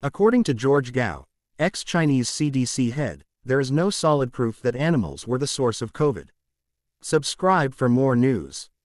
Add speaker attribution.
Speaker 1: According to George Gao, ex-Chinese CDC head, there is no solid proof that animals were the source of COVID. Subscribe for more news.